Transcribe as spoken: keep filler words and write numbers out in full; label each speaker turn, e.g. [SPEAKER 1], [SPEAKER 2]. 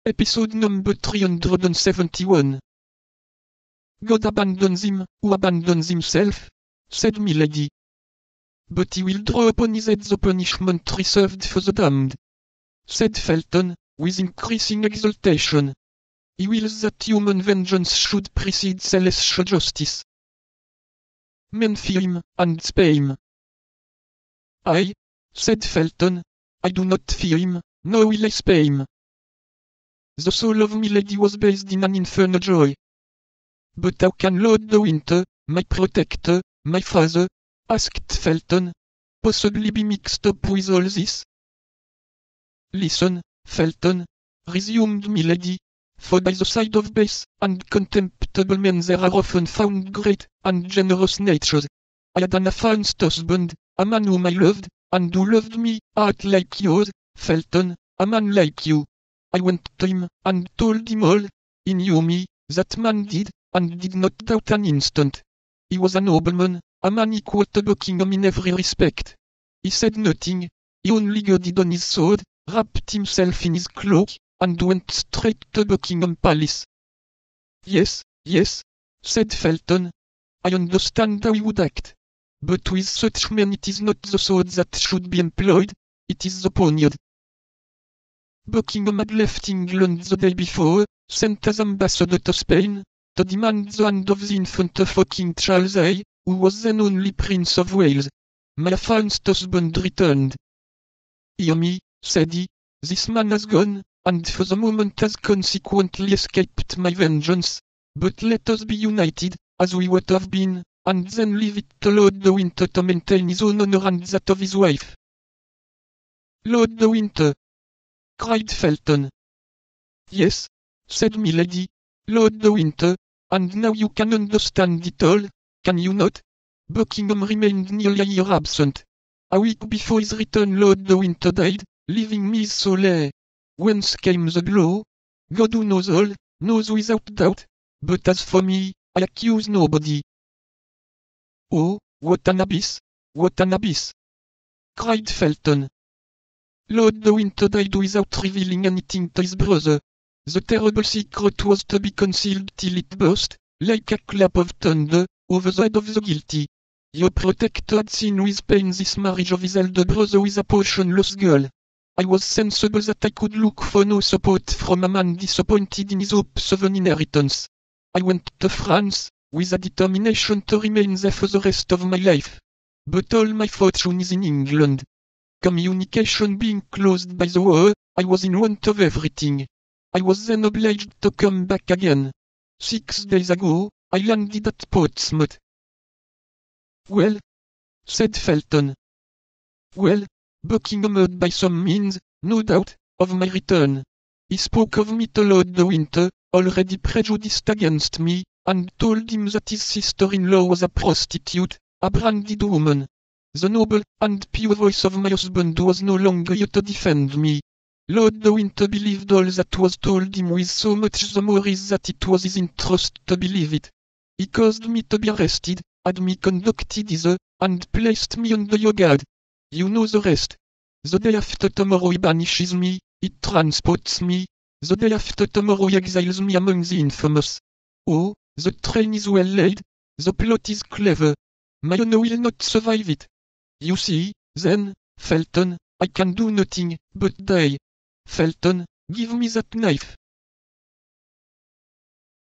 [SPEAKER 1] Episode number three hundred seventy-one. God abandons him, who abandons himself, said Milady. But he will draw upon his head the punishment reserved for the damned, said Felton, with increasing exultation. He wills that human vengeance should precede celestial justice. Men fear him, and spare him. I, said Felton, I do not fear him, nor will I spare him. The soul of Milady was bathed in an infernal joy. But how can Lord de Winter, my protector, my father, asked Felton, possibly be mixed up with all this? Listen, Felton, resumed Milady, for by the side of base and contemptible men there are often found great and generous natures. I had an affianced husband, a man whom I loved, and who loved me, art like yours, Felton, a man like you. I went to him, and told him all. He knew me, that man did, and did not doubt an instant. He was a nobleman, a man equal to Buckingham in every respect. He said nothing, he only girded on his sword, wrapped himself in his cloak, and went straight to Buckingham Palace. Yes, yes, said Felton. I understand how he would act. But with such men it is not the sword that should be employed, it is the poniard. Buckingham had left England the day before, sent as ambassador to Spain, to demand the hand of the infant of King Charles the Eighth, who was then only Prince of Wales. My affianced husband returned. Hear me, said he, this man has gone, and for the moment has consequently escaped my vengeance, but let us be united, as we would have been, and then leave it to Lord de Winter to maintain his own honor and that of his wife. Lord de Winter, cried Felton. Yes, said Milady, Lord de Winter, and now you can understand it all, can you not? Buckingham remained nearly a year absent. A week before his return Lord de Winter died, leaving me his sole heir. Whence came the blow? God who knows all, knows without doubt, but as for me, I accuse nobody. Oh, what an abyss, what an abyss! Cried Felton. Lord de Winter died without revealing anything to his brother. The terrible secret was to be concealed till it burst, like a clap of thunder, over the head of the guilty. Your protector had seen with pain this marriage of his elder brother with a portionless girl. I was sensible that I could look for no support from a man disappointed in his hopes of an inheritance. I went to France, with a determination to remain there for the rest of my life. But all my fortune is in England. Communication being closed by the war, I was in want of everything. I was then obliged to come back again. Six days ago, I landed at Portsmouth. Well, said Felton. Well, Buckingham heard by some means, no doubt, of my return. He spoke of me to Lord de Winter, already prejudiced against me, and told him that his sister-in-law was a prostitute, a branded woman. The noble and pure voice of my husband was no longer here to defend me. Lord de Winter believed all that was told him with so much the more reason that it was his interest to believe it. He caused me to be arrested, had me conducted hither, and placed me under your guard. You know the rest. The day after tomorrow he banishes me, he transports me. The day after tomorrow he exiles me among the infamous. Oh, the train is well laid, the plot is clever. My honor will not survive it. You see, then, Felton, I can do nothing but die. Felton, give me that knife.